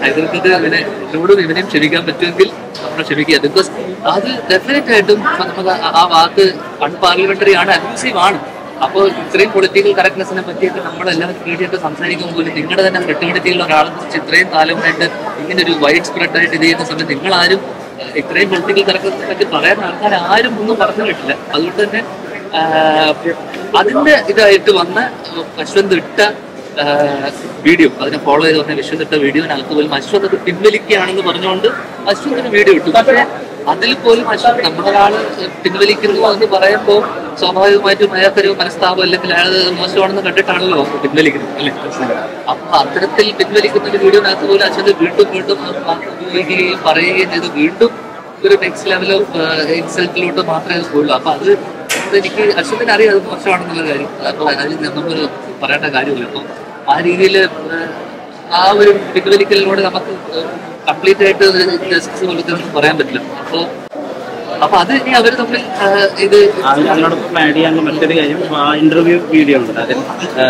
എതിർത്തിട്ട് ഇവനെയും ക്ഷമിക്കാൻ പറ്റുമെങ്കിൽ നമ്മൾ ക്ഷമിക്കുക. ബിക്കോസ് അത് ഡെഫിനറ്റ് ആയിട്ടും നമുക്ക് ആ വാക്ക് അൺപാർലമെന്ററി ആണ്, അബ്യൂസീവ് ആണ്. അപ്പോൾ ഇത്രയും പൊളിറ്റിക്കൽ കറക്റ്റ്നെസ്സിനെ പറ്റിയിട്ട് നമ്മളെല്ലാവരും വേണ്ടിയിട്ട് സംസാരിക്കുമ്പോൾ പോലും നിങ്ങളുടെ തന്നെ ഫ്രെറ്റേണിറ്റിയിലുള്ള ഒരാളെ കുറിച്ച് ഇത്രയും കാലമായിട്ട് ഇങ്ങനെ ഒരു വൈഡ് സ്പ്രെഡ് ആയിട്ട് ഇത് ചെയ്യുന്ന സമയത്ത് നിങ്ങളാരും ഇത്രയും പൊളിറ്റിക്കൽ കറക്റ്റ്നെസ്സിനെ പറ്റി പറയാൻ ആൾക്കാർ ആരും ഒന്നും പറഞ്ഞു കേട്ടില്ല. അതുകൊണ്ട് തന്നെ അതിന്റെ ഇതായിട്ട് വന്ന അശ്വന്ത് ഇട്ട വീഡിയോ, അതിനെ ഫോളോ ചെയ്ത് വന്ന അശ്വന്ത് ഇട്ട വീഡിയോനകത്ത് പോലും അശ്വന്ത് അത് പിൻവലിക്കുകയാണെന്ന് പറഞ്ഞുകൊണ്ട് അശ്വന്തിന് വീഡിയോ ഇട്ടു. പക്ഷേ അതിൽ പോലും അശ്വന്ത് നമ്മളൊരാള് പിൻവലിക്കുന്നു എന്ന് പറയുമ്പോൾ സ്വാഭാവികമായിട്ടും അയാൾക്കൊരു മനസ്താപം അല്ലെങ്കിൽ അയാൾ മോശമാണെന്ന് കണ്ടിട്ടാണല്ലോ പിൻവലിക്കുന്നത് അല്ലെ. അപ്പൊ അത്തരത്തിൽ പിൻവലിക്കുന്ന ഒരു വീഡിയോനകത്ത് പോലും അശ്വന്ത് വീണ്ടും വീണ്ടും ഉപയോഗിക്കുകയും പറയുകയും ചെയ്ത് വീണ്ടും ഒരു നെക്സ്റ്റ് ലെവൽ ഓഫ് ഇൻസൾട്ടിലോട്ട് മാത്രമേ പോകുള്ളൂ. അപ്പൊ അത് എനിക്ക് അശ്വന്തിന് അറിയാം അത് മോശമാണെന്നുള്ള കാര്യം. അപ്പൊ അതിൽ നമ്മൾ പറയേണ്ട കാര്യമില്ല. അപ്പം ആ രീതിയിൽ ആ ഒരു പിൻവലിക്കലിനോട് നമുക്ക് കംപ്ലീറ്റ് ആയിട്ട് ജസ്റ്റിസ് പോലത്തെ പറയാൻ പറ്റില്ല. അപ്പൊ അത് ഇനി അവർ തമ്മിൽ ഇത് അതിനോടൊപ്പം ആഡ് ചെയ്യാനുള്ള മറ്റൊരു കാര്യം, ആ ഇന്റർവ്യൂ വീഡിയോ ഉണ്ട്, അതിൽ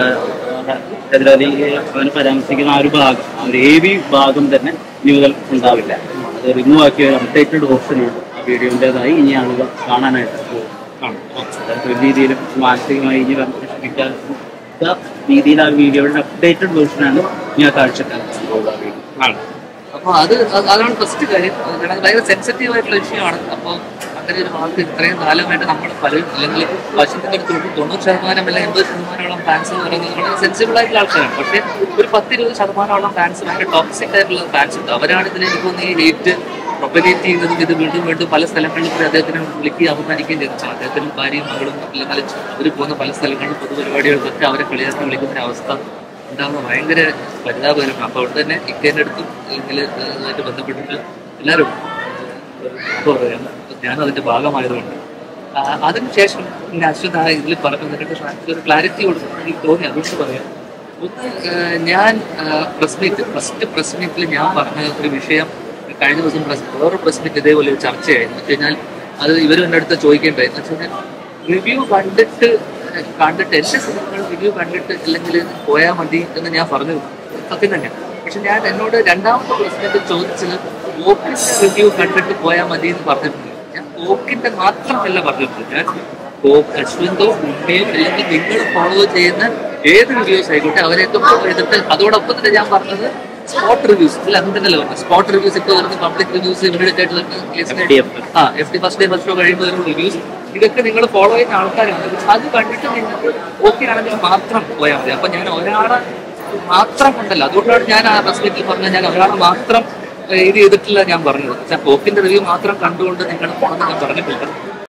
അവന് പരാമർശിക്കുന്ന ആ ഒരു ഭാഗം, ആ ഒരു AV ഭാഗം തന്നെ ഇനി മുതൽ ഉണ്ടാവില്ല. അത് റിമൂവ് ആക്കിയ ഒരു അപ്ഡേറ്റഡ് ഓപ്ഷനാണ് ആ വീഡിയോൻ്റെതായി ഇനി ആളുകൾ കാണാനായിട്ട് കാണും. ഒരു രീതിയിലും മാനസികമായി ഇനി വിഷമിക്കാത്ത രീതിയിൽ ആ വീഡിയോയുടെ അപ്ഡേറ്റഡ് വേർഷനാണ് ഞാൻ കാഴ്ചക്കാൻ ആണ്. അപ്പൊ അതാണ് ഫസ്റ്റ് കാര്യം. ഭയങ്കര സെൻസിറ്റീവ് ആയിട്ടുള്ള വിഷയമാണ്. അപ്പോൾ അങ്ങനെ ഒരു വാക്ക് ഇത്രയും കാലമായിട്ട് നമ്മൾ പലരും അല്ലെങ്കിൽ വശത്തിന്റെ 90% അല്ലെങ്കിൽ 80% ഫാൻസ് എന്ന് പറയുന്നത് വളരെ സെൻസിബിൾ ആയിട്ടുള്ള ആൾക്കാരാണ്. പക്ഷേ ഒരു 10-20% ഫാൻസ് ഭയങ്കര ടോക്സിക് ആയിട്ടുള്ള ഫാൻസ് ഉണ്ട്. അവരാണ് ഇതിനെ എനിക്കൊന്ന് ഈ ഹേറ്റ് പ്രൊപ്പഗേറ്റ് ചെയ്യുന്നതും ഇത് വീണ്ടും വീണ്ടും പല സ്ഥലങ്ങളിലും അദ്ദേഹത്തിനെ വിളിക്കുകയും അപമാനിക്കുകയും ചെയ്തു. അദ്ദേഹത്തിനും ഭാര്യയും മകളും അല്ലെങ്കിൽ ഒരു പോകുന്ന പല സ്ഥലങ്ങളിലും പൊതുപരിപാടികൾക്കൊക്കെ അവരെ കളിയാക്കി വിളിക്കുന്ന അവസ്ഥ ഉണ്ടാകുന്ന ഭയങ്കര പരിതാപകരമാണ്. അപ്പോൾ അവിടെ തന്നെ ഇക്കേൻ്റെ അടുത്തും അല്ലെങ്കിൽ അതുമായിട്ട് ബന്ധപ്പെട്ടിട്ട് എല്ലാവരും എന്താ പറയുക, ഞാനും അതിൻ്റെ ഭാഗമായതുകൊണ്ട് അതിനുശേഷം പിന്നെ അശ്വന്ത് ഇതിൽ പറഞ്ഞിട്ട് ഒരു ക്ലാരിറ്റി കൊടുക്കുന്ന എനിക്ക് തോന്നി. അതുകൊണ്ട് പറയാം, ഒന്ന് ഞാൻ ഫസ്റ്റ് പ്രസ് മീറ്റിൽ ഞാൻ പറഞ്ഞ ഒരു വിഷയം കഴിഞ്ഞ ദിവസം വേറൊരു പ്രസ് മീറ്റ് ഇതേപോലെ ഒരു ചർച്ചയായിരുന്നു. വെച്ച് കഴിഞ്ഞാൽ അത് ഇവരും എൻ്റെ അടുത്ത് ചോദിക്കേണ്ടായിരുന്നു. വെച്ച് കഴിഞ്ഞാൽ റിവ്യൂ കണ്ടിട്ട് എൻ്റെ സിനിമകൾ റിവ്യൂ കണ്ടിട്ട് അല്ലെങ്കിൽ പോയാൽ മതി എന്ന് ഞാൻ പറഞ്ഞത് സത്യം തന്നെയാണ്. പക്ഷെ ഞാൻ എന്നോട് രണ്ടാമത്തെ പ്രസിഡന്റ് ചോദിച്ചത് ഓക്കിന്റെ റിവ്യൂ കണ്ടിട്ട് പോയാൽ മതി എന്ന് പറഞ്ഞിട്ടുണ്ട്. ഞാൻ ഓക്കിന്റെ മാത്രമല്ല പറഞ്ഞിട്ടുണ്ട്. ഞാൻ അശ്വന്തോ ഉമ്മയോ അല്ലെങ്കിൽ നിങ്ങൾ ഫോളോ ചെയ്യുന്ന ഏത് റിവ്യൂസ് ആയിക്കോട്ടെ അവരെയൊക്കെ ഫോളോ ചെയ്തിട്ട് അതോടൊപ്പം തന്നെ ഞാൻ പറഞ്ഞത് സ്പോട്ട് റിവ്യൂസ് ഇല്ല അങ്ങനല്ലോ സ്പോട്ട് റിവ്യൂസ് ഇപ്പോൾ വരുന്ന പബ്ലിക് റിവ്യൂസ് ഇമ്മീഡിയറ്റ് ആയിട്ട് FD first day first show കഴിയുമ്പോൾ വരുന്ന റിവ്യൂസ് ഇതൊക്കെ നിങ്ങൾ ഫോളോ ചെയ്യുന്ന ആൾക്കാരാണ്. അത് കണ്ടിട്ട് നിങ്ങൾക്ക് ഓക്കെ ആണെങ്കിൽ മാത്രം പോയാൽ മതി. അപ്പൊ ഞാൻ ഒരാളെ മാത്രം കൊണ്ടല്ല, അതുകൊണ്ടാണ് ഞാൻ ആ പ്രസ് മീറ്റിൽ പറഞ്ഞത് ഞാൻ ഒരാളെ മാത്രം ഇത് ചെയ്തിട്ടില്ല ഞാൻ പറഞ്ഞത്. ഓക്കിന്റെ റിവ്യൂ മാത്രം കണ്ടുകൊണ്ട് നിങ്ങൾ പോകണമെന്ന് ഞാൻ പറഞ്ഞിട്ടില്ല.